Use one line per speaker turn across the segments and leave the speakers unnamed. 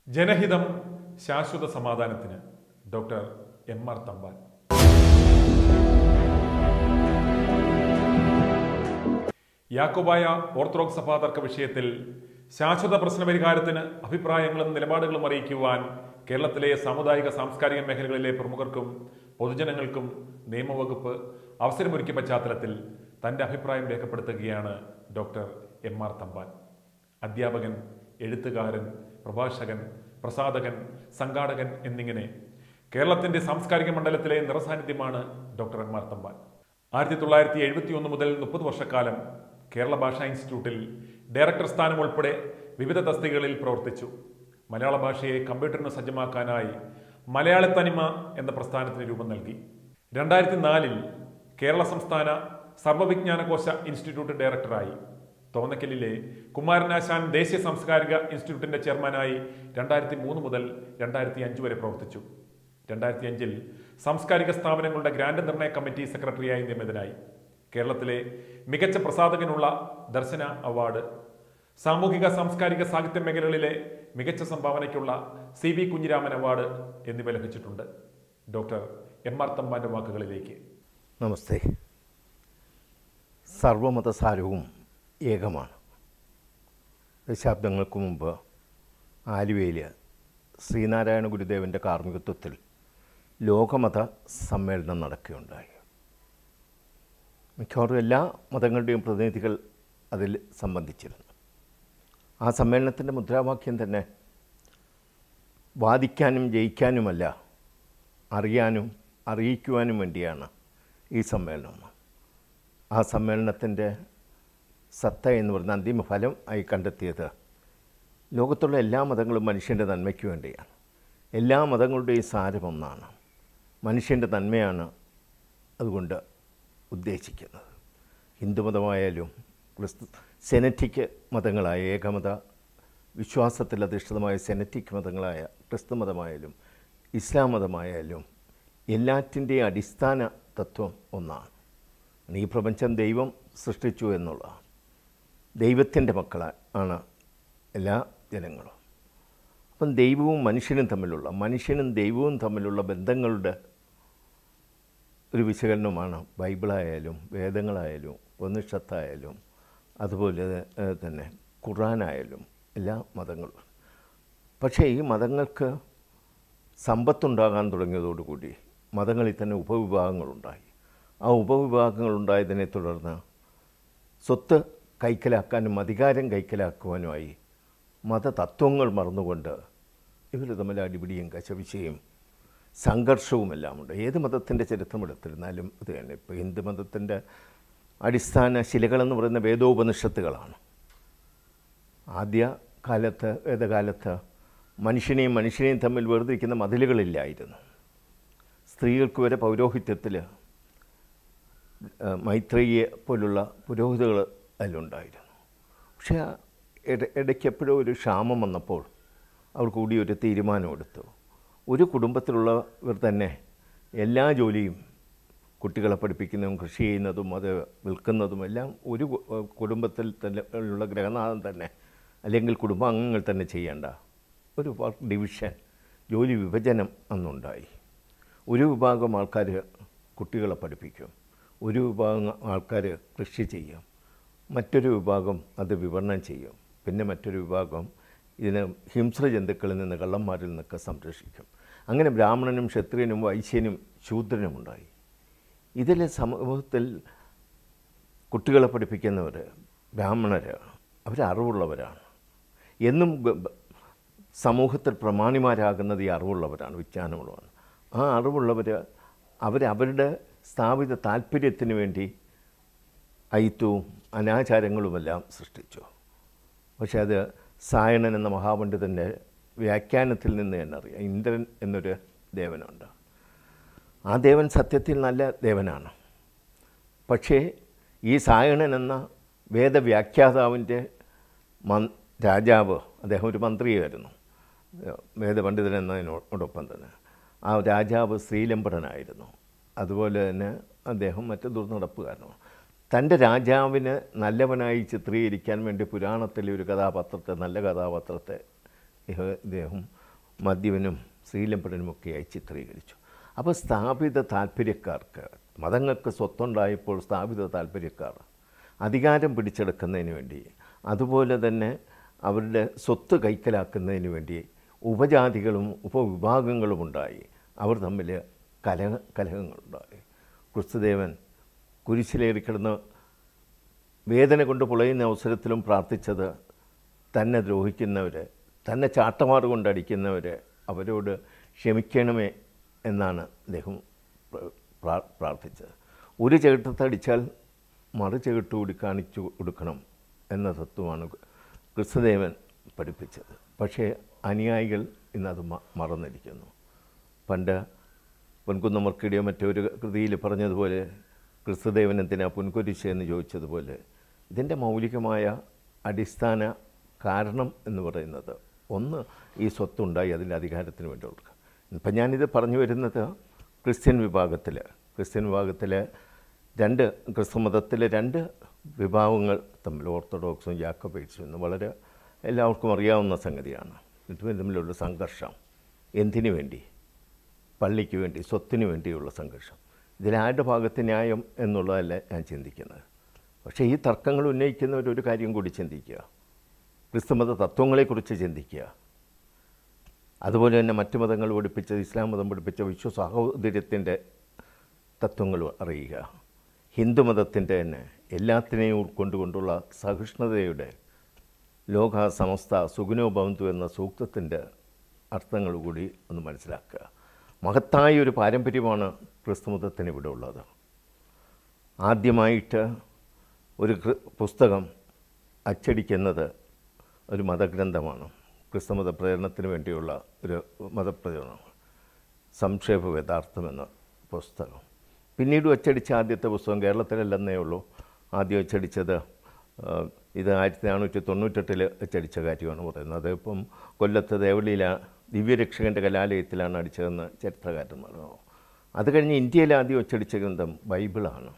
ജനഹിതം ശാശ്വത സമാധാനത്തിന് doctor M.R. Thampan. Yakobaya orthodox സഭാ തർക്ക വിഷയത്തിൽ ശാശ്വത പ്രശ്നപരിഹാരത്തിന് അഭിപ്രായങ്ങളും നിലപാടുകളും അറിയിക്കുവാൻ കേരളത്തിലെ സാമുദായിക സാംസ്കാരിക മേഖലകളിലെ പ്രമുഖർക്കും പൊതുജനങ്ങൾക്കും നിയമവകുപ്പ് അവസരമൊരുക്കിയ പശ്ചാത്തലത്തിൽ തൻ്റെ അഭിപ്രായം രേഖപ്പെടുത്തുകയാണ് ഡോക്ടർ M.R. തമ്പാൻ. അധ്യാപകൻ, എഴുത്തുകാരൻ, പ്രഭാഷകൻ, പ്രസാധകൻ, സംഘാടകൻ എന്നിങ്ങനെ കേരളത്തിൻ്റെ സാംസ്കാരിക മണ്ഡലത്തിലെ നിറസാന്നിധ്യമാണ് ഡോക്ടർ M.R. തമ്പാൻ. 1971 മുതൽ 30 വർഷക്കാലം കേരള ഭാഷാ ഇൻസ്റ്റിറ്റ്യൂട്ടിൽ ഡയറക്ടർ സ്ഥാനം ഉൾപ്പെടെ വിവിധ തസ്തികകളിൽ പ്രവർത്തിച്ചു. മലയാള ഭാഷയെ കമ്പ്യൂട്ടറിന് സജ്ജമാക്കാനായി മലയാള തനിമ എന്ന പ്രസ്ഥാനത്തിന് രൂപം നൽകി. 2004 കേരള സംസ്ഥാന സർവ്വവിജ്ഞാനകോശ ഇൻസ്റ്റിറ്റ്യൂട്ട് ഡയറക്ടറായി. തോന്നക്കലിലെ കുമാരനാശാൻ ദേശീയ സാംസ്കാരിക ഇൻസ്റ്റിറ്റ്യൂട്ടിന്റെ ചെയർമാനായി 2003 മുതൽ 2005 വരെ പ്രവർത്തിച്ചു. 2005 സാംസ്കാരിക സ്ഥാപനങ്ങളുടെ ഗ്രാന്റ് നിർണയ കമ്മിറ്റി സെക്രട്ടറിയായി നിയമിതനായി. കേരളത്തിലെ മികച്ച പ്രസാധകനുള്ള ദർശന അവാർഡ്, സാമൂഹിക സാംസ്കാരിക സാഹിത്യ മേഖലകളിലെ മികച്ച സംഭാവനയ്ക്കുള്ള CV കുഞ്ഞിരാമൻ അവാർഡ് എന്നിവ ലഭിച്ചിട്ടുണ്ട്. Doctor M.R. തമ്പാന്റെ വാക്കുകളിലേക്ക്.
നമസ്തേ. സർവമതസാരവും ഏകമാണ്. ദശാബ്ദങ്ങൾക്ക് മുമ്പ് ആലുവയിൽ ശ്രീനാരായണ ഗുരുദേവൻ്റെ കാർമ്മികത്വത്തിൽ ലോകമത സമ്മേളനം നടക്കുകയുണ്ടായി. മിക്കവാറും എല്ലാ മതങ്ങളുടെയും പ്രതിനിധികൾ അതിൽ സംബന്ധിച്ചിരുന്നു. ആ സമ്മേളനത്തിൻ്റെ മുദ്രാവാക്യം തന്നെ വാദിക്കാനും ജയിക്കാനുമല്ല, അറിയാനും അറിയിക്കുവാനും വേണ്ടിയാണ് ഈ സമ്മേളനം. ആ സമ്മേളനത്തിൻ്റെ സത്ത എന്ന് പറയുന്ന അന്തിമ ഫലം ആയി കണ്ടെത്തിയത് ലോകത്തുള്ള എല്ലാ മതങ്ങളും മനുഷ്യൻ്റെ നന്മയ്ക്ക് വേണ്ടിയാണ്. എല്ലാ മതങ്ങളുടെയും സാരം ഒന്നാണ്. മനുഷ്യൻ്റെ നന്മയാണ് അതുകൊണ്ട് ഉദ്ദേശിക്കുന്നത്. ഹിന്ദുമതമായാലും സെനറ്റിക് മതങ്ങളായ ഏകമത വിശ്വാസത്തിൽ അധിഷ്ഠിതമായ സെനറ്റിക് മതങ്ങളായ ക്രിസ്തു മതമായാലും ഇസ്ലാം മതമായാലും എല്ലാറ്റിൻ്റെയും അടിസ്ഥാന തത്വം ഒന്നാണ്. ഈ പ്രപഞ്ചം ദൈവം സൃഷ്ടിച്ചു എന്നുള്ളതാണ്. ദൈവത്തിൻ്റെ മക്കളാണ് എല്ലാ ജനങ്ങളും. അപ്പം ദൈവവും മനുഷ്യനും ദൈവവും തമ്മിലുള്ള ബന്ധങ്ങളുടെ ഒരു വിശകലനമാണ് ബൈബിളായാലും വേദങ്ങളായാലും ഉപനിഷത്തായാലും അതുപോലെ തന്നെ ഖുർആനായാലും എല്ലാ മതങ്ങളും. പക്ഷേ ഈ മതങ്ങൾക്ക് സമ്പത്തുണ്ടാകാൻ തുടങ്ങിയതോടുകൂടി മതങ്ങളിൽ തന്നെ ഉപവിഭാഗങ്ങളുണ്ടായി. ആ ഉപവിഭാഗങ്ങളുണ്ടായതിനെ തുടർന്ന് സ്വത്ത് കൈക്കലാക്കാനും അധികാരം കൈക്കലാക്കുവാനുമായി മതതത്വങ്ങൾ മറന്നുകൊണ്ട് ഇവർ തമ്മിൽ അടിപിടിയും കശവിശയും സംഘർഷവുമെല്ലാമുണ്ട്. ഏത് മതത്തിൻ്റെ ചരിത്രമെടുത്തിരുന്നാലും ഇത് തന്നെ. ഇപ്പോൾ ഹിന്ദു മതത്തിൻ്റെ അടിസ്ഥാന ശിലകളെന്ന് പറയുന്ന വേദോപനിഷത്തുകളാണ്. വേദകാലത്ത് മനുഷ്യനെയും തമ്മിൽ വേർതിരിക്കുന്ന മതിലുകളില്ലായിരുന്നു. സ്ത്രീകൾക്ക് വരെ പൗരോഹിത്യത്തിൽ മൈത്രേയെ പോലുള്ള പുരോഹിതകൾ അതിലുണ്ടായിരുന്നു. പക്ഷേ ഇടയ്ക്ക് എപ്പോഴും ഒരു ക്ഷാമം വന്നപ്പോൾ അവർ കൂടി ഒരു തീരുമാനമെടുത്തു. ഒരു കുടുംബത്തിലുള്ളവർ തന്നെ എല്ലാ ജോലിയും, കുട്ടികളെ പഠിപ്പിക്കുന്നതും കൃഷി ചെയ്യുന്നതും അത് വിൽക്കുന്നതും എല്ലാം ഒരു കുടുംബത്തിൽ തന്നെ ഉള്ള ഗ്രഹനാഥൻ തന്നെ അല്ലെങ്കിൽ കുടുംബാംഗങ്ങൾ തന്നെ ചെയ്യേണ്ട ഒരു വർക്ക് ഡിവിഷൻ, ജോലി വിഭജനം അന്നുണ്ടായി. ഒരു വിഭാഗം ആൾക്കാർ കുട്ടികളെ പഠിപ്പിക്കും, ഒരു വിഭാഗം ആൾക്കാർ കൃഷി ചെയ്യും, മറ്റൊരു വിഭാഗം അത് വിപണനം ചെയ്യും, പിന്നെ മറ്റൊരു വിഭാഗം ഇതിനെ ഹിംസ്ര ജന്തുക്കളിൽ നിന്ന് കള്ളന്മാരിൽ നിന്നൊക്കെ സംരക്ഷിക്കും. അങ്ങനെ ബ്രാഹ്മണനും ക്ഷത്രിയനും വൈശ്യനും ശൂദ്രനും ഉണ്ടായി. ഇതിലെ സമൂഹത്തിൽ കുട്ടികളെ പഠിപ്പിക്കുന്നവർ ബ്രാഹ്മണർ, അവർ അറിവുള്ളവരാണ്. എന്നും സമൂഹത്തിൽ പ്രമാണിമാരാകുന്നത് ഈ അറിവുള്ളവരാണ്, വിജ്ഞാനമുള്ളവരാണ്. ആ അറിവുള്ളവർ അവരവരുടെ സ്ഥാപിത താല്പര്യത്തിന് വേണ്ടി അയിത്തവും അനാചാരങ്ങളുമെല്ലാം സൃഷ്ടിച്ചു. പക്ഷേ അത് സായണൻ എന്ന മഹാപണ്ഡിതൻ്റെ വ്യാഖ്യാനത്തിൽ നിന്ന് തന്നെ അറിയാം. ഇന്ദ്രൻ എന്നൊരു ദേവനുണ്ട്. ആ ദേവൻ സത്യത്തിൽ നല്ല ദേവനാണ്. പക്ഷേ ഈ സായണൻ എന്ന വേദവ്യാഖ്യാതാവിൻ്റെ രാജാവ്, അദ്ദേഹം ഒരു മന്ത്രിയായിരുന്നു, വേദപണ്ഡിതൻ എന്നതിനോടൊപ്പം തന്നെ ആ രാജാവ് സ്ത്രീലംബടനായിരുന്നു. അതുപോലെ തന്നെ അദ്ദേഹം മറ്റ് ദുർനടപ്പുകാരനാണ്. തൻ്റെ രാജാവിന് നല്ലവനായി ചിത്രീകരിക്കാൻ വേണ്ടി പുരാണത്തിലെ ഒരു കഥാപാത്രത്തെ, നല്ല കഥാപാത്രത്തെ ഇദ്ദേഹം മദ്യപനും ശ്രീലംപടനുമൊക്കെയായി ചിത്രീകരിച്ചു. അപ്പോൾ സ്ഥാപിത താല്പര്യക്കാർക്ക്, മതങ്ങൾക്ക് സ്വത്തുണ്ടായപ്പോൾ സ്ഥാപിത താല്പര്യക്കാർ അധികാരം പിടിച്ചെടുക്കുന്നതിന് വേണ്ടി, അതുപോലെ തന്നെ അവരുടെ സ്വത്ത് കൈക്കലാക്കുന്നതിന് വേണ്ടി ഉപജാതികളും ഉപവിഭാഗങ്ങളും ഉണ്ടായി. അവർ തമ്മിൽ കലഹങ്ങളുണ്ടായി. ക്രിസ്തുദേവൻ കുരിശിലേറി കിടന്ന് വേദന കൊണ്ട് പുളയുന്ന അവസരത്തിലും പ്രാർത്ഥിച്ചത് തന്നെ ദ്രോഹിക്കുന്നവർ, തന്നെ ചാട്ടമാറ് കൊണ്ടടിക്കുന്നവർ അവരോട് ക്ഷമിക്കണമേ എന്നാണ് അദ്ദേഹം പ്രാർത്ഥിച്ചത്. ഒരു ചെകിട്ടത്തടിച്ചാൽ മറു ചെകിട്ടുകൂടി കാണിച്ചു കൊടുക്കണം എന്ന തത്വമാണ് ക്രിസ്തുദേവൻ പഠിപ്പിച്ചത്. പക്ഷേ അനുയായികൾ ഇന്നത് മറന്നിരിക്കുന്നു. പണ്ട് പൊൻകുന്നമർക്കിടിയോ മറ്റൊരു കൃതിയിൽ പറഞ്ഞതുപോലെ, ക്രിസ്തുദേവൻ എന്തിനാ പൊൻകുരിശ് എന്ന് ചോദിച്ചതുപോലെ, ഇതിൻ്റെ മൗലികമായ അടിസ്ഥാന കാരണം എന്ന് പറയുന്നത് ഒന്ന്, ഈ സ്വത്തുണ്ടായി അതിൻ്റെ അധികാരത്തിന് വേണ്ടി കൊടുക്കുക. ഇപ്പം ഞാനിത് പറഞ്ഞു വരുന്നത് ക്രിസ്ത്യൻ വിഭാഗത്തിൽ ക്രിസ്തുമതത്തിലെ രണ്ട് വിഭാഗങ്ങൾ തമ്മിൽ, ഓർത്തഡോക്സും ജാക്കബൈറ്റ്സും എന്ന് വളരെ എല്ലാവർക്കും അറിയാവുന്ന സംഗതിയാണ്. ഇത് തമ്മിലുള്ള സംഘർഷം എന്തിനു വേണ്ടി? പള്ളിക്ക് വേണ്ടി, സ്വത്തിന് വേണ്ടിയുള്ള സംഘർഷം. ഇതിലാരുടെ ഭാഗത്ത് ന്യായം എന്നുള്ളതല്ല ഞാൻ ചിന്തിക്കുന്നത്. പക്ഷേ ഈ തർക്കങ്ങൾ ഉന്നയിക്കുന്നവരൊരു കാര്യം കൂടി ചിന്തിക്കുക, ക്രിസ്തുമത തത്വങ്ങളെക്കുറിച്ച് ചിന്തിക്കുക. അതുപോലെ തന്നെ മറ്റു മതങ്ങൾ പഠിപ്പിച്ച, ഇസ്ലാം മതം പഠിപ്പിച്ച വിശ്വസാഹോദര്യത്തിൻ്റെ തത്വങ്ങൾ അറിയുക. ഹിന്ദുമതത്തിൻ്റെ തന്നെ എല്ലാത്തിനെയും ഉൾക്കൊണ്ടുകൊണ്ടുള്ള സഹിഷ്ണുതയുടെ ലോക സമസ്ത സുഖിനോ ഭവന്തു എന്ന സൂക്തത്തിൻ്റെ അർത്ഥങ്ങൾ കൂടി ഒന്ന് മനസ്സിലാക്കുക. മഹത്തായ ഒരു പാരമ്പര്യമാണ് ക്രിസ്തുമതത്തിന് ഇവിടെ ഉള്ളത്. ആദ്യമായിട്ട് ഒരു പുസ്തകം അച്ചടിക്കുന്നത് ഒരു മതഗ്രന്ഥമാണ്. ക്രിസ്തുമത പ്രചരണത്തിന് വേണ്ടിയുള്ള ഒരു മതപ്രചരണമാണ് സംക്ഷേപ വേദാർത്ഥം എന്ന പുസ്തകം. പിന്നീട് അച്ചടിച്ച ആദ്യത്തെ പുസ്തകം കേരളത്തിലല്ലെന്നേ ഉള്ളൂ. ആദ്യം അച്ചടിച്ചത് ഇത് 1498 അച്ചടിച്ച കാര്യമാണ് പറയുന്നത്. അതിപ്പം കൊല്ലത്ത് ദേവളിയില ദിവ്യരക്ഷകൻ്റെ കലാലയത്തിലാണ് അടിച്ചതെന്ന് ചരിത്രകാരന്മാർ. അത് കഴിഞ്ഞ് ഇന്ത്യയിൽ ആദ്യം അച്ചടിച്ച ഗ്രന്ഥം ബൈബിളാണ്.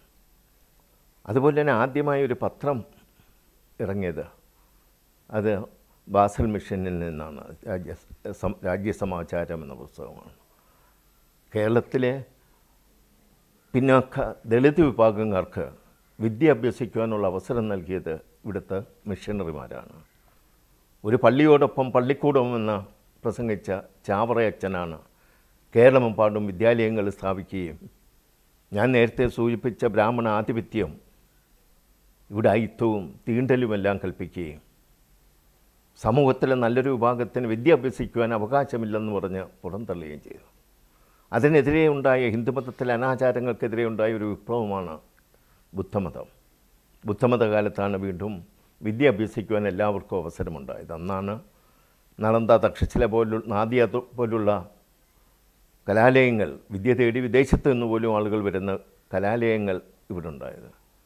അതുപോലെ തന്നെ ആദ്യമായി ഒരു പത്രം ഇറങ്ങിയത് അത് ബാസൽ മിഷനിൽ നിന്നാണ്. രാജ്യസമാചാരം എന്ന പുസ്തകമാണ്. കേരളത്തിലെ പിന്നാക്ക ദളിത് വിഭാഗക്കാർക്ക് വിദ്യ അഭ്യസിക്കുവാനുള്ള അവസരം നൽകിയത് ഇവിടുത്തെ മിഷണറിമാരാണ്. ഒരു പള്ളിയോടൊപ്പം പള്ളിക്കൂടമെന്ന് പ്രസംഗിച്ച ചാവറയച്ചനാണ് കേരളമെമ്പാടും വിദ്യാലയങ്ങൾ സ്ഥാപിക്കുകയും ഞാൻ നേരത്തെ സൂചിപ്പിച്ച ബ്രാഹ്മണ ആധിപത്യം ഇവിടെ അയിത്തവും തീണ്ടലുമെല്ലാം കൽപ്പിക്കുകയും സമൂഹത്തിലെ നല്ലൊരു വിഭാഗത്തിന് വിദ്യ അഭ്യസിക്കുവാൻ അവകാശമില്ലെന്ന് പറഞ്ഞ് പുറന്തള്ളുകയും ചെയ്തു. അതിനെതിരെ ഉണ്ടായ ഹിന്ദുമതത്തിലെ അനാചാരങ്ങൾക്കെതിരെ ഉണ്ടായ ഒരു വിപ്ലവമാണ് ബുദ്ധമതം. ബുദ്ധമതകാലത്താണ് വീണ്ടും വിദ്യ അഭ്യസിക്കുവാൻ എല്ലാവർക്കും അവസരമുണ്ടായത്. അന്നാണ് നളന്ദ, തക്ഷശില നാദിയ പോലുള്ള കലാലയങ്ങൾ, വിദ്യ തേടി വിദേശത്ത് നിന്ന് പോലും ആളുകൾ വരുന്ന കലാലയങ്ങൾ ഇവിടെ ഉണ്ടായത്.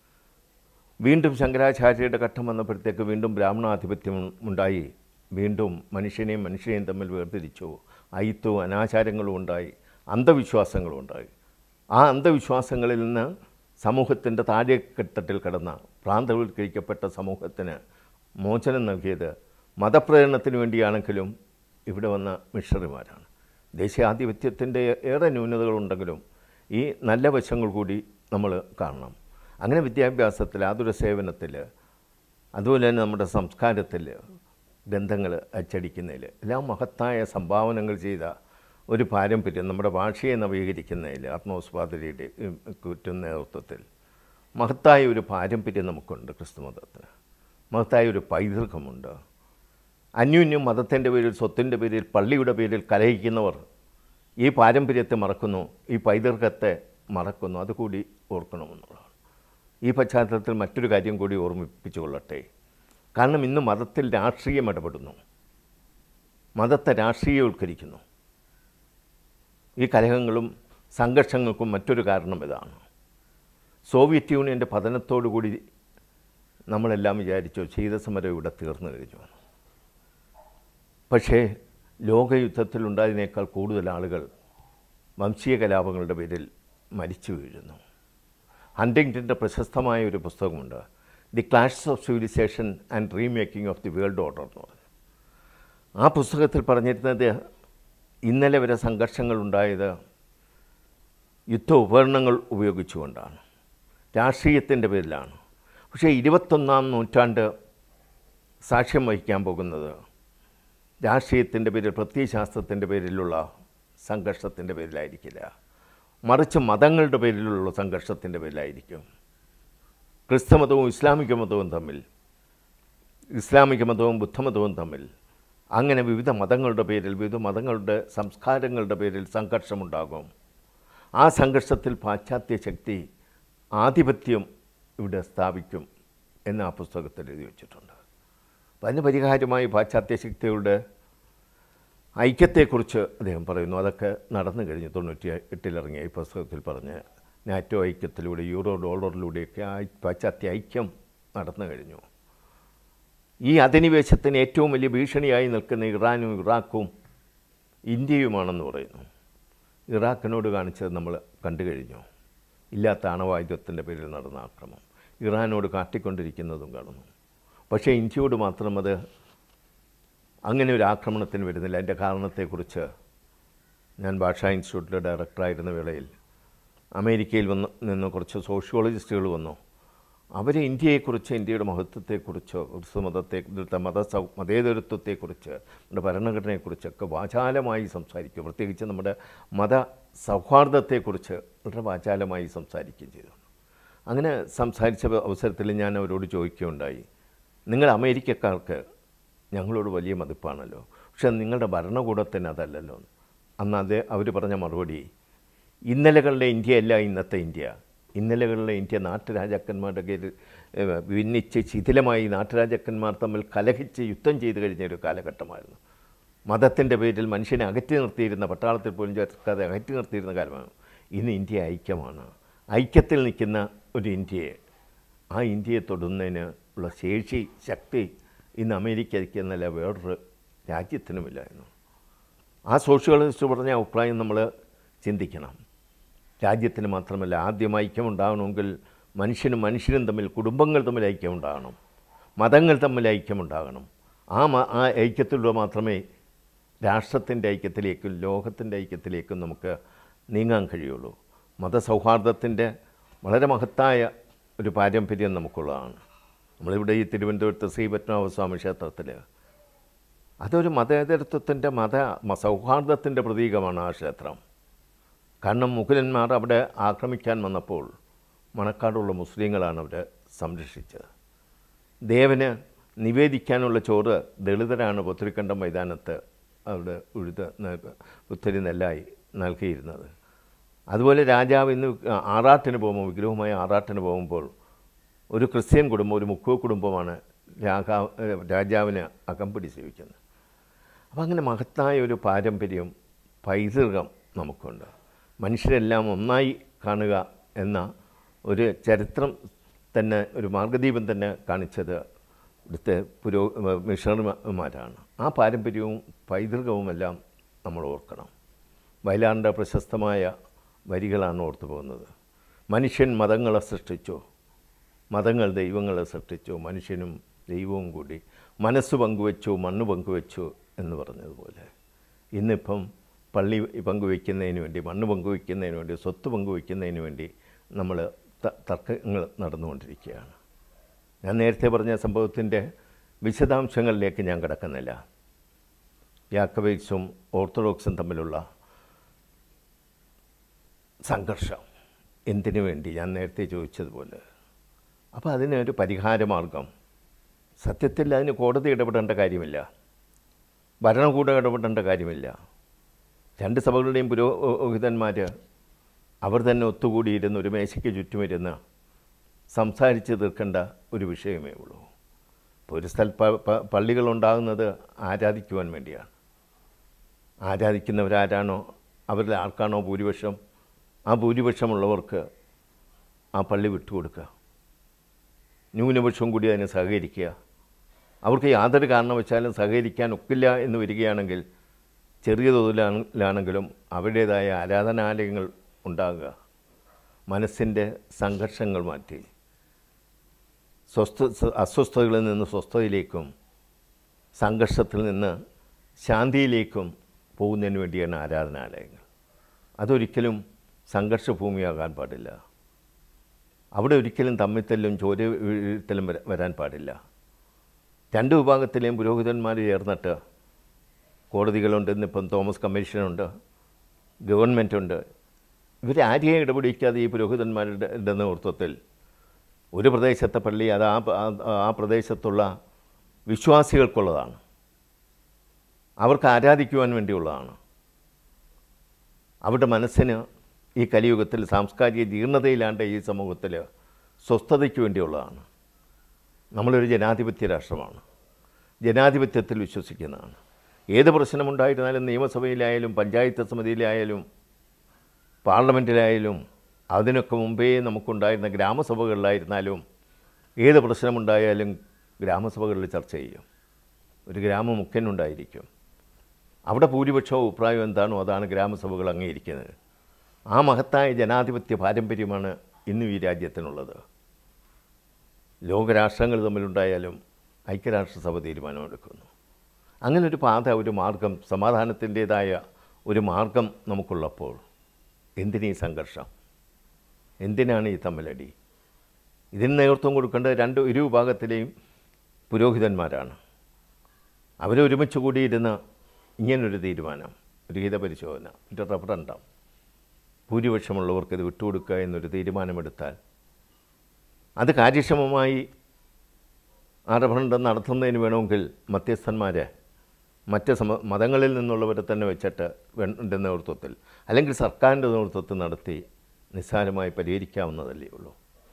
വീണ്ടും ശങ്കരാചാര്യരുടെ ഘട്ടം വന്നപ്പോഴത്തേക്ക് വീണ്ടും ബ്രാഹ്മണാധിപത്യം ഉണ്ടായി. വീണ്ടും മനുഷ്യനെയും തമ്മിൽ വേർതിരിച്ചു. അയിത്തവും അനാചാരങ്ങളും ഉണ്ടായി, അന്ധവിശ്വാസങ്ങളും ഉണ്ടായി. ആ അന്ധവിശ്വാസങ്ങളിൽ നിന്ന് സമൂഹത്തിൻ്റെ താഴെക്കെട്ടത്തിൽ കിടന്ന പ്രാന്തവൽക്കരിക്കപ്പെട്ട സമൂഹത്തിന് മോചനം നൽകിയത് മതപ്രചരണത്തിന് വേണ്ടിയാണെങ്കിലും ഇവിടെ വന്ന മിഷണറിമാരാണ്. ദേശീയാധിപത്യത്തിൻ്റെ ഏറെ ന്യൂനതകളുണ്ടെങ്കിലും ഈ നല്ല വശങ്ങൾ കൂടി നമ്മൾ കാണണം. അങ്ങനെ വിദ്യാഭ്യാസത്തിൽ, ആതുര സേവനത്തിൽ, അതുപോലെ തന്നെ നമ്മുടെ സംസ്കാരത്തിൽ, ഗ്രന്ഥങ്ങൾ അച്ചടിക്കുന്നതിൽ എല്ലാം മഹത്തായ സംഭാവനകൾ ചെയ്ത ഒരു പാരമ്പര്യം, നമ്മുടെ ഭാഷയെ നവീകരിക്കുന്നതിൽ ആത്മോസ്പാദരിയുടെ നേതൃത്വത്തിൽ മഹത്തായ ഒരു പാരമ്പര്യം നമുക്കുണ്ട്. ക്രിസ്തുമതത്തിന് മഹത്തായ ഒരു പൈതൃകമുണ്ട്. അന്യോന്യം മതത്തിൻ്റെ പേരിൽ, സ്വത്തിൻ്റെ പേരിൽ, പള്ളിയുടെ പേരിൽ കലഹിക്കുന്നവർ ഈ പാരമ്പര്യത്തെ മറക്കുന്നു, ഈ പൈതൃകത്തെ മറക്കുന്നു. അതുകൂടി ഓർക്കണമെന്നുള്ളതാണ്. ഈ പശ്ചാത്തലത്തിൽ മറ്റൊരു കാര്യം കൂടി ഓർമ്മിപ്പിച്ചു കൊള്ളട്ടെ. കാരണം ഇന്ന് മതത്തിൽ രാഷ്ട്രീയം ഇടപെടുന്നു, മതത്തെ രാഷ്ട്രീയവൽക്കരിക്കുന്നു. ഈ കലഹങ്ങളും സംഘർഷങ്ങൾക്കും മറ്റൊരു കാരണം ഇതാണ്. സോവിയറ്റ് യൂണിയൻ്റെ പതനത്തോടുകൂടി നമ്മളെല്ലാം വിചാരിച്ചു ശീതസമരം ഇവിടെ തീർന്നു കഴിഞ്ഞു. പക്ഷേ ലോകയുദ്ധത്തിലുണ്ടായതിനേക്കാൾ കൂടുതൽ ആളുകൾ വംശീയ കലാപങ്ങളുടെ പേരിൽ മരിച്ചു വീഴുന്നു. ഹണ്ടിങ്ടൻ്റെ പ്രശസ്തമായ ഒരു പുസ്തകമുണ്ട്, the clashes of civilization and remaking of the world order എന്ന് പറഞ്ഞു. ആ പുസ്തകത്തിൽ പറഞ്ഞിരുന്നത് ഇന്നലെ വരെ സംഘർഷങ്ങളുണ്ടായത് യുദ്ധ ഉപകരണങ്ങൾ ഉപയോഗിച്ചുകൊണ്ടാണ്, രാഷ്ട്രീയത്തിൻ്റെ പേരിലാണ്. പക്ഷേ 21-ാം നൂറ്റാണ്ട് സാക്ഷ്യം വഹിക്കാൻ പോകുന്നത് രാഷ്ട്രീയത്തിൻ്റെ പേരിൽ, പ്രത്യയശാസ്ത്രത്തിൻ്റെ പേരിലുള്ള സംഘർഷത്തിൻ്റെ പേരിലായിരിക്കില്ല, മറിച്ച് മതങ്ങളുടെ പേരിലുള്ള സംഘർഷത്തിൻ്റെ പേരിലായിരിക്കും. ക്രിസ്തുമതവും ഇസ്ലാമിക മതവും തമ്മിൽ, ഇസ്ലാമിക മതവും ബുദ്ധമതവും തമ്മിൽ, അങ്ങനെ വിവിധ മതങ്ങളുടെ പേരിൽ, വിവിധ മതങ്ങളുടെ സംസ്കാരങ്ങളുടെ പേരിൽ സംഘർഷമുണ്ടാകും. ആ സംഘർഷത്തിൽ പാശ്ചാത്യ ശക്തി ആധിപത്യം ഇവിടെ സ്ഥാപിക്കും എന്ന് ആ പുസ്തകത്തിൽ എഴുതി വച്ചിട്ടുണ്ട്. അപ്പം അതിന് പരിഹാരമായി പാശ്ചാത്യ ശക്തികളുടെ ഐക്യത്തെക്കുറിച്ച് അദ്ദേഹം പറയുന്നു. അതൊക്കെ നടന്നു കഴിഞ്ഞു. 98 ഈ പുസ്തകത്തിൽ പറഞ്ഞ് നാറ്റോ ഐക്യത്തിലൂടെ, യൂറോ ഡോളറിലൂടെയൊക്കെ പാശ്ചാത്യ ഐക്യം നടന്നു കഴിഞ്ഞു. ഈ അധിനിവേശത്തിന് ഏറ്റവും വലിയ ഭീഷണിയായി നിൽക്കുന്ന ഇറാനും ഇറാഖും ഇന്ത്യയുമാണെന്ന് പറയുന്നു. ഇറാഖിനോട് കാണിച്ചത് നമ്മൾ കണ്ടു കഴിഞ്ഞു. ഇല്ലാത്ത ആണവായുധത്തിൻ്റെ പേരിൽ നടന്ന ആക്രമണം ഇറാനോട് കാട്ടിക്കൊണ്ടിരിക്കുന്നതും കാണുന്നു. പക്ഷേ ഇന്ത്യയോട് മാത്രം അത് അങ്ങനെ ഒരു ആക്രമണത്തിന് വരുന്നില്ല. അതിൻ്റെ കാരണത്തെക്കുറിച്ച് ഞാൻ ഭാഷാ ഇൻസ്റ്റിറ്റ്യൂട്ടിലെ ഡയറക്ടറായിരുന്ന വേളയിൽ അമേരിക്കയിൽ നിന്ന് കുറച്ച് സോഷ്യോളജിസ്റ്റുകൾ വന്നു. അവർ ഇന്ത്യയെക്കുറിച്ച്, ഇന്ത്യയുടെ മഹത്വത്തെക്കുറിച്ചോ, ക്രിസ്തുമതത്തെ, മതേതരത്വത്തെക്കുറിച്ച്, നമ്മുടെ ഭരണഘടനയെക്കുറിച്ചൊക്കെ വാചാലമായി സംസാരിക്കും. പ്രത്യേകിച്ച് നമ്മുടെ മത സൗഹാർദ്ദത്തെക്കുറിച്ച് വളരെ വാചാലമായി സംസാരിക്കുകയും ചെയ്തു. അങ്ങനെ സംസാരിച്ച അവസരത്തിൽ ഞാൻ അവരോട് ചോദിക്കുകയുണ്ടായി, നിങ്ങൾ അമേരിക്കക്കാർക്ക് ഞങ്ങളോട് വലിയ മതിപ്പാണല്ലോ, പക്ഷേ നിങ്ങളുടെ ഭരണകൂടത്തിന് അതല്ലല്ലോ. അന്ന് അവർ പറഞ്ഞ മറുപടി, ഇന്നലകളിലെ ഇന്ത്യയല്ല ഇന്നത്തെ ഇന്ത്യ. ഇന്നലകളിലെ ഇന്ത്യ നാട്ടുരാജാക്കന്മാരുടെ കീഴിൽ ഭിന്നിച്ച് ശിഥിലമായി നാട്ടുരാജാക്കന്മാർ തമ്മിൽ കലഹിച്ച് യുദ്ധം ചെയ്തു കഴിഞ്ഞൊരു കാലഘട്ടമായിരുന്നു. മതത്തിൻ്റെ പേരിൽ മനുഷ്യനെ അകറ്റി നിർത്തിയിരുന്ന, പട്ടാളത്തിൽ പോലും ചേർക്കാതെ അകറ്റി നിർത്തിയിരുന്ന കാലമാണ്. ഇന്ന് ഇന്ത്യ ഐക്യമാണ്. ഐക്യത്തിൽ നിൽക്കുന്ന ഒരു ഇന്ത്യയെ, ആ ഇന്ത്യയെ തൊടുന്നതിന് ഉള്ള ശേഷി, ശക്തി ഇന്ന് അമേരിക്കയ്ക്ക് എന്നല്ല വേറൊരു രാജ്യത്തിനുമില്ലായിരുന്നു. ആ സോഷ്യോളജിസ്റ്റ് പറഞ്ഞ അഭിപ്രായം നമ്മൾ ചിന്തിക്കണം. രാജ്യത്തിന് മാത്രമല്ല, ആദ്യം ഐക്യമുണ്ടാകണമെങ്കിൽ മനുഷ്യനും തമ്മിൽ, കുടുംബങ്ങൾ തമ്മിൽ ഐക്യമുണ്ടാകണം, മതങ്ങൾ തമ്മിൽ ഐക്യമുണ്ടാകണം. ആ ഐക്യത്തിലൂടെ മാത്രമേ രാഷ്ട്രത്തിൻ്റെ ഐക്യത്തിലേക്കും ലോകത്തിൻ്റെ ഐക്യത്തിലേക്കും നമുക്ക് നീങ്ങാൻ കഴിയുള്ളൂ. മതസൗഹാർദ്ദത്തിൻ്റെ വളരെ മഹത്തായ ഒരു പാരമ്പര്യം നമുക്കുള്ളതാണ്. നമ്മളിവിടെ ഈ തിരുവനന്തപുരത്ത് ശ്രീ പത്മനാഭസ്വാമി ക്ഷേത്രത്തിൽ, അതൊരു മതേതരത്വത്തിൻ്റെ സൗഹാർദ്ദത്തിൻ്റെ പ്രതീകമാണ് ആ ക്ഷേത്രം. കാരണം മുഗലന്മാർ അവിടെ ആക്രമിക്കാൻ വന്നപ്പോൾ മണക്കാടുള്ള മുസ്ലിങ്ങളാണ് അവരെ സംരക്ഷിച്ചത്. ദേവന് നിവേദിക്കാനുള്ള ചോറ് ദളിതരാണ് പുത്തരിക്കണ്ടം മൈതാനത്ത് അവിടെ പുത്തരി നെല്ലായി നൽകിയിരുന്നത്. അതുപോലെ രാജാവ് ഇന്ന് ആറാട്ടിന് പോകുമ്പോൾ, വിഗ്രഹമായ ആറാട്ടിന് പോകുമ്പോൾ ഒരു ക്രിസ്ത്യൻ കുടുംബം, ഒരു മുക്കുവ കുടുംബമാണ് രാജാവിന് അകമ്പടി സേവിക്കുന്നത്. അപ്പം അങ്ങനെ മഹത്തായ ഒരു പാരമ്പര്യം, പൈതൃകം നമുക്കുണ്ട്. മനുഷ്യരെല്ലാം ഒന്നായി കാണുക എന്ന ഒരു ചരിത്രം തന്നെ, ഒരു മാർഗ്ഗദീപം തന്നെ കാണിച്ചത് ഇവിടുത്തെ മിഷണറിമാരാണ്. ആ പാരമ്പര്യവും പൈതൃകവുമെല്ലാം നമ്മൾ ഓർക്കണം. വയലാറിൻ്റെ പ്രശസ്തമായ വരികളാണ് ഓർത്തു പോകുന്നത്. മനുഷ്യൻ മതങ്ങളെ സൃഷ്ടിച്ചു, മതങ്ങൾ ദൈവങ്ങളെ സൃഷ്ടിച്ചു, മനുഷ്യനും ദൈവവും കൂടി മനസ്സ് പങ്കുവെച്ചു, മണ്ണ് പങ്കുവെച്ചു എന്ന് പറഞ്ഞതുപോലെ ഇന്നിപ്പം പള്ളി പങ്കുവയ്ക്കുന്നതിന് വേണ്ടി, മണ്ണ് പങ്കുവയ്ക്കുന്നതിന് വേണ്ടി, സ്വത്ത് പങ്കുവയ്ക്കുന്നതിന് വേണ്ടി നമ്മൾ തർക്കങ്ങൾ നടന്നുകൊണ്ടിരിക്കുകയാണ്. ഞാൻ നേരത്തെ പറഞ്ഞ സംഭവത്തിൻ്റെ വിശദാംശങ്ങളിലേക്ക് ഞാൻ കിടക്കുന്നില്ല. ജാക്കബൈറ്റ്സും ഓർത്തഡോക്സും തമ്മിലുള്ള സംഘർഷം എന്തിനു വേണ്ടി, ഞാൻ നേരത്തെ ചോദിച്ചതുപോലെ. അപ്പോൾ അതിനൊരു പരിഹാരമാർഗം, സത്യത്തിൽ അതിന് കോടതി ഇടപെടേണ്ട കാര്യമില്ല, ഭരണകൂടം ഇടപെടേണ്ട കാര്യമില്ല. രണ്ട് സഭകളുടെയും പുരോഹിതന്മാർ അവർ തന്നെ ഒത്തുകൂടിയിരുന്ന് ഒരു മേശയ്ക്ക് ചുറ്റുമിരുന്ന് സംസാരിച്ച് തീർക്കേണ്ട ഒരു വിഷയമേ ഉള്ളൂ. ഇപ്പോൾ ഒരു പള്ളികളുണ്ടാകുന്നത് ആരാധിക്കുവാൻ വേണ്ടിയാണ്. ആരാധിക്കുന്നവരാരാണോ അവരിൽ ആർക്കാണോ ഭൂരിപക്ഷം, ആ ഭൂരിപക്ഷമുള്ളവർക്ക് ആ പള്ളി വിട്ടുകൊടുക്കുക, ന്യൂനപക്ഷം കൂടി അതിന് സഹകരിക്കുക. അവർക്ക് യാതൊരു കാരണവശാലും സഹകരിക്കാൻ ഒക്കില്ല എന്ന് വരികയാണെങ്കിൽ ചെറിയ തോതിലാണെങ്കിലും അവരുടേതായ ആരാധനാലയങ്ങൾ ഉണ്ടാകുക. മനസ്സിൻ്റെ സംഘർഷങ്ങൾ മാറ്റി അസ്വസ്ഥതകളിൽ നിന്ന് സ്വസ്ഥതയിലേക്കും സംഘർഷത്തിൽ നിന്ന് ശാന്തിയിലേക്കും പോകുന്നതിന് വേണ്ടിയാണ് ആരാധനാലയങ്ങൾ. അതൊരിക്കലും സംഘർഷഭൂമിയാകാൻ പാടില്ല. അവിടെ ഒരിക്കലും തമ്മിത്തല്ലും ചോര വീഴ്ത്തലും വരാൻ പാടില്ല. രണ്ട് വിഭാഗത്തിലെയും പുരോഹിതന്മാർ ചേർന്നിട്ട് കോടതികളുണ്ട്, ഇന്നിപ്പം തോമസ് കമ്മീഷനുണ്ട്, ഗവൺമെൻറ്റുണ്ട്. ഇവരെ ആരെയും ഇടപെടിക്കാതെ ഈ പുരോഹിതന്മാരുടെ നേതൃത്വത്തിൽ ഒരു പ്രദേശത്തെ പള്ളി അത് ആ പ്രദേശത്തുള്ള വിശ്വാസികൾക്കുള്ളതാണ്, അവർക്ക് ആരാധിക്കുവാൻ വേണ്ടിയുള്ളതാണ്. അവരുടെ മനസ്സിന് ഈ കലിയുഗത്തിൽ സാംസ്കാരിക ജീർണതയിലാണ്ട് ഈ സമൂഹത്തിൽ സ്വസ്ഥതയ്ക്ക് വേണ്ടിയുള്ളതാണ്. നമ്മളൊരു ജനാധിപത്യ രാഷ്ട്രമാണ്, ജനാധിപത്യത്തിൽ വിശ്വസിക്കുന്നതാണ്. ഏത് പ്രശ്നമുണ്ടായിരുന്നാലും നിയമസഭയിലായാലും പഞ്ചായത്ത് സമിതിയിലായാലും പാർലമെൻറ്റിലായാലും അതിനൊക്കെ മുമ്പേ നമുക്കുണ്ടായിരുന്ന ഗ്രാമസഭകളിലായിരുന്നാലും ഏത് പ്രശ്നമുണ്ടായാലും ഗ്രാമസഭകളിൽ ചർച്ച ചെയ്യും. ഒരു ഗ്രാമമുഖ്യനുണ്ടായിരിക്കും. അവിടെ ഭൂരിപക്ഷവും അഭിപ്രായം എന്താണോ അതാണ് ഗ്രാമസഭകൾ അംഗീകരിക്കുന്നത്. ആ മഹത്തായ ജനാധിപത്യ പാരമ്പര്യമാണ് ഇന്നും ഈ രാജ്യത്തിനുള്ളത്. ലോകരാഷ്ട്രങ്ങൾ തമ്മിലുണ്ടായാലും ഐക്യരാഷ്ട്രസഭ തീരുമാനമെടുക്കുന്നു. അങ്ങനൊരു പാത, ഒരു മാർഗം, സമാധാനത്തിൻ്റേതായ ഒരു മാർഗം നമുക്കുള്ളപ്പോൾ എന്തിനീ സംഘർഷം? എന്തിനാണ് ഈ തമ്മിലടി? ഇതിന് നേതൃത്വം കൊടുക്കേണ്ടത് ഇരു വിഭാഗത്തിലെയും പുരോഹിതന്മാരാണ്. അവരൊരുമിച്ച് കൂടിയിരുന്ന് ഇങ്ങനൊരു തീരുമാനം, ഒരു ഹിതപരിശോധന, ഒരു റഫറൻഡം, ഭൂരിപക്ഷമുള്ളവർക്ക് ഇത് വിട്ടുകൊടുക്കുക എന്നൊരു തീരുമാനമെടുത്താൽ അത് കാര്യക്ഷമമായി ആ റഫറൻഡം നടത്തുന്നതിന് വേണമെങ്കിൽ മധ്യസ്ഥന്മാരെ മറ്റ് മതങ്ങളിൽ നിന്നുള്ളവരെ തന്നെ വെച്ചിട്ട് എൻ്റെ നേതൃത്വത്തിൽ അല്ലെങ്കിൽ സർക്കാരിൻ്റെ നേതൃത്വത്തിൽ നടത്തി നിസ്സാരമായി പരിഹരിക്കാവുന്നതല്ലേ ഉള്ളൂ.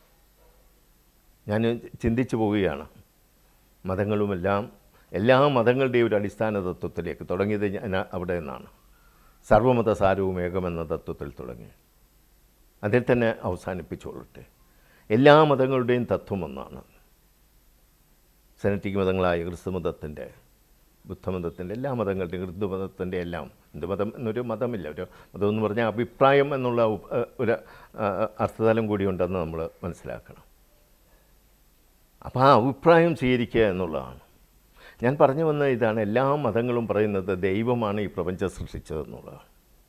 ഞാൻ ചിന്തിച്ചു പോവുകയാണ്. മതങ്ങളുമെല്ലാം എല്ലാ മതങ്ങളുടെയും ഒരു അടിസ്ഥാന തത്വത്തിലേക്ക് തുടങ്ങിയത് ഞാൻ അവിടെ നിന്നാണ്. സർവ്വമത സാരവും ഏകമെന്ന തത്വത്തിൽ തുടങ്ങി അതിൽ തന്നെ അവസാനിപ്പിച്ചുകൊള്ളട്ടെ. എല്ലാ മതങ്ങളുടെയും തത്വം ഒന്നാണ്. സെനറ്റിക് മതങ്ങളായ ക്രിസ്തുമതത്തിൻ്റെ, ബുദ്ധമതത്തിൻ്റെ, എല്ലാ മതങ്ങളുടെയും, ഹിന്ദുമതത്തിൻ്റെ എല്ലാം, ഹിന്ദുമതം എന്നൊരു മതമില്ല, ഒരു മതം എന്ന് പറഞ്ഞാൽ അഭിപ്രായം എന്നുള്ള ഒരു അർത്ഥതലം കൂടിയുണ്ടെന്ന് നമ്മൾ മനസ്സിലാക്കണം. അപ്പോൾ ആ അഭിപ്രായം സ്വീകരിക്കുക എന്നുള്ളതാണ്. ഞാൻ പറഞ്ഞു വന്ന ഇതാണ്, എല്ലാ മതങ്ങളും പറയുന്നത് ദൈവമാണ് ഈ പ്രപഞ്ചം സൃഷ്ടിച്ചതെന്നുള്ളതാണ്.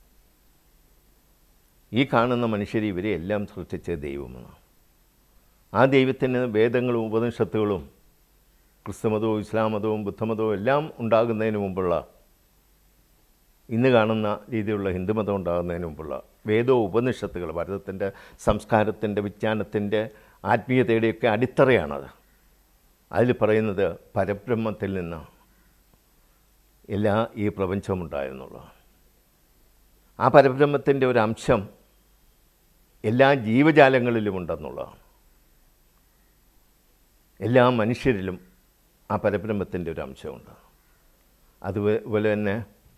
ഈ കാണുന്ന മനുഷ്യരെ ഇവരെ എല്ലാം സൃഷ്ടിച്ചത് ദൈവമാണ്. ആ ദൈവത്തിന് വേദങ്ങളും ഉപനിഷത്തുകളും ക്രിസ്തുമതവും ഇസ്ലാം മതവും ബുദ്ധമതവും എല്ലാം ഉണ്ടാകുന്നതിന് മുമ്പുള്ള, ഇന്ന് കാണുന്ന രീതിയിലുള്ള ഹിന്ദുമതം ഉണ്ടാകുന്നതിന് മുമ്പുള്ള വേദവും ഉപനിഷത്തുകൾ ഭാരതത്തിൻ്റെ സംസ്കാരത്തിൻ്റെ, വിജ്ഞാനത്തിൻ്റെ, ആത്മീയതയുടെയൊക്കെ അടിത്തറയാണത്. അതിൽ പറയുന്നത് പരബ്രഹ്മത്തിൽ നിന്ന് ഈ പ്രപഞ്ചമുണ്ടായെന്നുള്ളതാണ്. ആ പരബ്രഹ്മത്തിൻ്റെ ഒരു അംശം എല്ലാ ജീവജാലങ്ങളിലും ഉണ്ടെന്നുള്ളതാണ്. എല്ലാ മനുഷ്യരിലും ആ പരബ്രഹ്മത്തിൻ്റെ ഒരു അംശമുണ്ട്. അതുപോലെ തന്നെ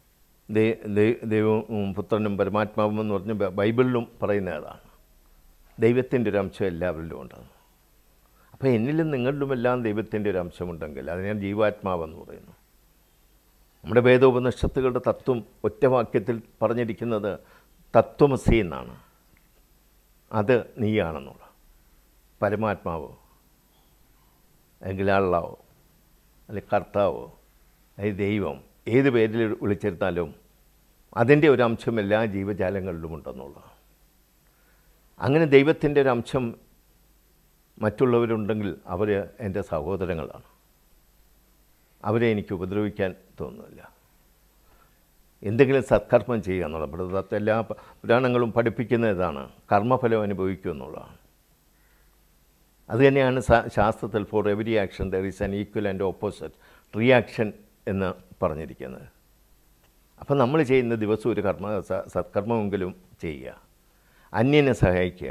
ദൈവവും പുത്രനും പരമാത്മാവും എന്ന് പറഞ്ഞ് ബൈബിളിലും പറയുന്നതാണ്. ദൈവത്തിൻ്റെ ഒരു അംശം എല്ലാവരിലും ഉണ്ട്. അപ്പോൾ എന്നിലും നിങ്ങളിലുമെല്ലാം ദൈവത്തിൻ്റെ ഒരു അംശമുണ്ടെങ്കിൽ അതിനെ ജീവാത്മാവെന്ന് പറയുന്നു. നമ്മുടെ വേദോപനിഷത്തുകളുടെ തത്വം ഒറ്റ വാക്യത്തിൽ പറഞ്ഞിരിക്കുന്നത് തത്വമസി എന്നാണ്. അത് നീയാണെന്നുള്ള പരമാത്മാവോ അല്ലെങ്കിൽ അള്ളാവോ അല്ലെങ്കിൽ കർത്താവോ അല്ലെങ്കിൽ ദൈവം, ഏത് പേരിൽ വിളിച്ചിരുന്നാലും അതിൻ്റെ ഒരു അംശം എല്ലാ ജീവജാലങ്ങളിലും ഉണ്ടെന്നുള്ളതാണ്. അങ്ങനെ ദൈവത്തിൻ്റെ ഒരു അംശം മറ്റുള്ളവരുണ്ടെങ്കിൽ അവർ എൻ്റെ സഹോദരങ്ങളാണ്. അവരെ എനിക്ക് ഉപദ്രവിക്കാൻ തോന്നുന്നില്ല. എന്തെങ്കിലും സത്കർമ്മം ചെയ്യുക എന്നുള്ളത് എല്ലാ പുരാണങ്ങളും പഠിപ്പിക്കുന്ന ഇതാണ്, കർമ്മഫലം അനുഭവിക്കുക എന്നുള്ളതാണ്. അതുതന്നെയാണ് ശാസ്ത്രത്തിൽ for every action there is an equal and opposite reaction എന്ന് പറഞ്ഞിരിക്കുന്നത്. അപ്പം നമ്മൾ ചെയ്യുന്ന ദിവസം ഒരു സത്കർമ്മമെങ്കിലും ചെയ്യുക, അന്യനെ സഹായിക്കുക,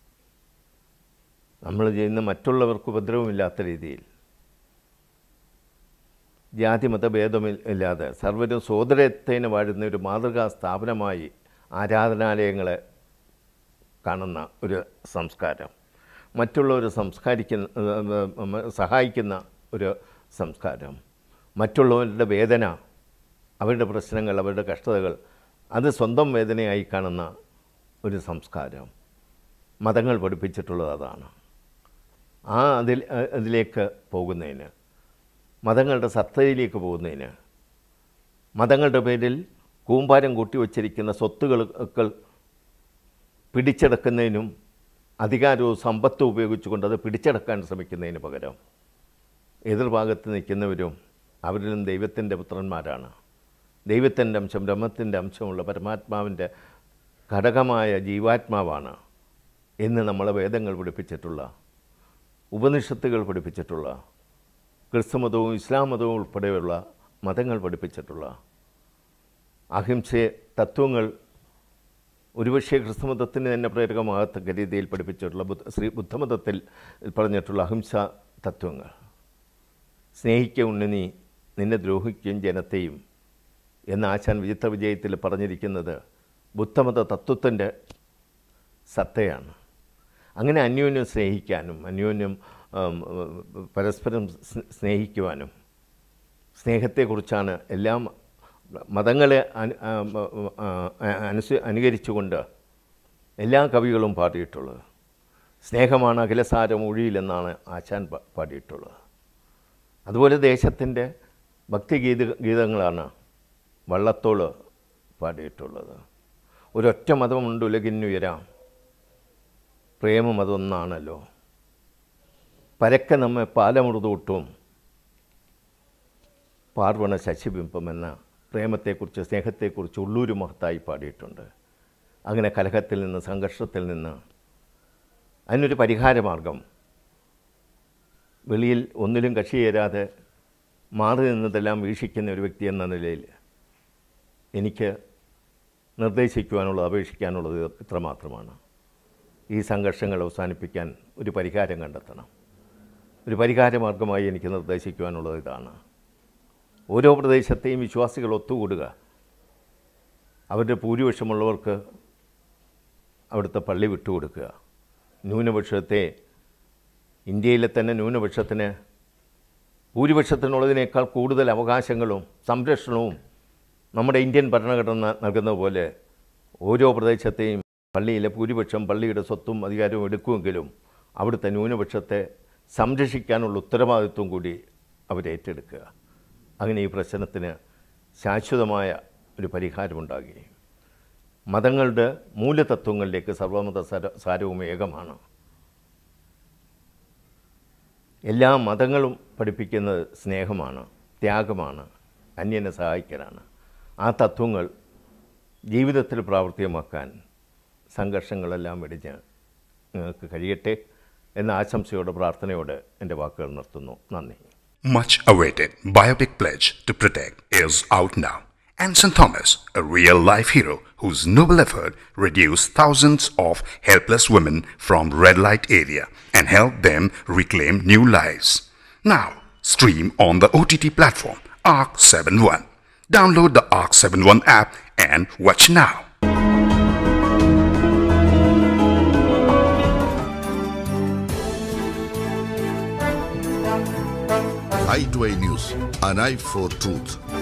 നമ്മൾ ചെയ്യുന്ന മറ്റുള്ളവർക്ക് ഉപദ്രവമില്ലാത്ത രീതിയിൽ ജാതി മതഭേദമില്ലാതെ സർവ്വരും സോദരത്തേനെ വാഴുന്ന ഒരു മാതൃകാ സ്ഥാപനമായി ആരാധനാലയങ്ങളെ കാണുന്ന ഒരു സംസ്കാരം, മറ്റുള്ളവരെ സഹായിക്കുന്ന ഒരു സംസ്കാരം, മറ്റുള്ളവരുടെ വേദന, അവരുടെ പ്രശ്നങ്ങൾ, അവരുടെ കഷ്ടതകൾ അത് സ്വന്തം വേദനയായി കാണുന്ന ഒരു സംസ്കാരം മതങ്ങൾ പഠിപ്പിച്ചിട്ടുള്ളത് അതാണ്. അതിലേക്ക് പോകുന്നതിന്, മതങ്ങളുടെ സത്തയിലേക്ക് പോകുന്നതിന്, മതങ്ങളുടെ പേരിൽ കൂമ്പാരം കൂട്ടിവച്ചിരിക്കുന്ന സ്വത്തുകൾ പിടിച്ചെടുക്കുന്നതിനും അധികാരവും സമ്പത്തും ഉപയോഗിച്ചുകൊണ്ട് അത് പിടിച്ചെടുക്കാൻ ശ്രമിക്കുന്നതിന് പകരം എതിർഭാഗത്ത് നിൽക്കുന്നവരും അവരിലും ദൈവത്തിൻ്റെ പുത്രന്മാരാണ്, ദൈവത്തിൻ്റെ അംശം ബ്രഹ്മത്തിൻ്റെ അംശമുള്ള പരമാത്മാവിൻ്റെ ഘടകമായ ജീവാത്മാവാണ് എന്ന് നമ്മളെ വേദങ്ങൾ പഠിപ്പിച്ചിട്ടുള്ള, ഉപനിഷത്തുകൾ പഠിപ്പിച്ചിട്ടുള്ള, ക്രിസ്തുമതവും ഇസ്ലാം മതവും ഉൾപ്പെടെയുള്ള മതങ്ങൾ പഠിപ്പിച്ചിട്ടുള്ള അഹിംസ തത്വങ്ങൾ ഒരുപക്ഷേ ക്രിസ്തുമതത്തിന് തന്നെ പ്രേരകമാകത്തക്ക രീതിയിൽ പഠിപ്പിച്ചിട്ടുള്ള ബുദ്ധമതത്തിൽ പറഞ്ഞിട്ടുള്ള അഹിംസ തത്വങ്ങൾ, സ്നേഹിക്കുക ഉണ്ണി നിന്നെ ദ്രോഹിക്കുകയും ജനത്തെയും എന്ന ആശാൻ വിചിത്ര വിജയത്തിൽ പറഞ്ഞിരിക്കുന്നത് ബുദ്ധമത തത്വത്തിൻ്റെ സത്തയാണ്. അങ്ങനെ അന്യോന്യം സ്നേഹിക്കാനും അന്യോന്യം പരസ്പരം സ്നേഹിക്കുവാനും സ്നേഹത്തെക്കുറിച്ചാണ് എല്ലാ മതങ്ങളെ അനുകരിച്ചുകൊണ്ട് എല്ലാ കവികളും പാടിയിട്ടുള്ളത്. സ്നേഹമാണ് അഖിലസാരം ഒഴിയിലെന്നാണ് ആശാൻ പാടിയിട്ടുള്ളത്. അതുപോലെ ദേശത്തിൻ്റെ ഭക്തിഗീതങ്ങളാണ് വള്ളത്തോൾ പാടിയിട്ടുള്ളത്. ഒരൊറ്റ മതമുണ്ട് ഉലകിന്നുയരാം, പ്രേമം അതൊന്നാണല്ലോ, പരക്കെ നമ്മെ പാലമൃതൂട്ടും പാർവണ ശശിബിംബം എന്ന പ്രേമത്തെക്കുറിച്ച് സ്നേഹത്തെക്കുറിച്ച് ഉള്ളൂര് മഹത്തായി പാടിയിട്ടുണ്ട്. അങ്ങനെ കലഹത്തിൽ നിന്ന് സംഘർഷത്തിൽ നിന്ന് അതിനൊരു പരിഹാരമാർഗം വെളിയിൽ ഒന്നിലും കക്ഷി ചേരാതെ മാറി നിന്നതെല്ലാം വീക്ഷിക്കുന്ന ഒരു വ്യക്തി എന്ന നിലയിൽ എനിക്ക് നിർദ്ദേശിക്കുവാനുള്ളത് അപേക്ഷിക്കാനുള്ളത് ഇത്രമാത്രമാണ്. ഈ സംഘർഷങ്ങൾ അവസാനിപ്പിക്കാൻ ഒരു പരിഹാരം കണ്ടെത്തണം. ഒരു പരിഹാരമാർഗമായി എനിക്ക് നിർദ്ദേശിക്കുവാനുള്ളത് ഇതാണ്. ഓരോ പ്രദേശത്തെയും വിശ്വാസികൾ ഒത്തുകൂടുക, അവരുടെ ഭൂരിപക്ഷമുള്ളവർക്ക് അവിടുത്തെ പള്ളി വിട്ടുകൊടുക്കുക, ന്യൂനപക്ഷത്തെ ഇന്ത്യയിലെ തന്നെ ന്യൂനപക്ഷത്തിന് ഭൂരിപക്ഷത്തിനുള്ളതിനേക്കാൾ കൂടുതൽ അവകാശങ്ങളും സംരക്ഷണവും നമ്മുടെ ഇന്ത്യൻ ഭരണഘടന നൽകുന്ന പോലെ ഓരോ പ്രദേശത്തെയും പള്ളിയിലെ ഭൂരിപക്ഷം പള്ളിയുടെ സ്വത്തും അധികാരവും എടുക്കുമെങ്കിലും അവിടുത്തെ ന്യൂനപക്ഷത്തെ സംരക്ഷിക്കാനുള്ള ഉത്തരവാദിത്വം കൂടി അവരേറ്റെടുക്കുക. അങ്ങനെ ഈ പ്രശ്നത്തിന് ശാശ്വതമായ ഒരു പരിഹാരമുണ്ടാകുകയും മതങ്ങളുടെ മൂലതത്വങ്ങളിലേക്ക് സർവമത സാരവും ഏകമാണ്. എല്ലാ മതങ്ങളും പഠിപ്പിക്കുന്നത് സ്നേഹമാണ്, ത്യാഗമാണ്, അന്യനെ സഹായിക്കലാണ്. ആ തത്വങ്ങൾ ജീവിതത്തിൽ പ്രാവർത്തികമാക്കാൻ സംഘർഷങ്ങളെല്ലാം വെടിഞ്ഞ് നിങ്ങൾക്ക് കഴിയട്ടെ എന്ന ആശംസയോടെ പ്രാർത്ഥനയോടെ എൻ്റെ വാക്കുകൾ നിർത്തുന്നു. നന്ദി.
Much awaited biopic pledge to protect is out now. And St. Thomas, a real-life hero whose noble effort reduced thousands of helpless women from red light area and helped them reclaim new lives. Now, stream on the OTT platform ARC 71. Download the ARC 71 app and watch now.
i2inews, an eye for truth.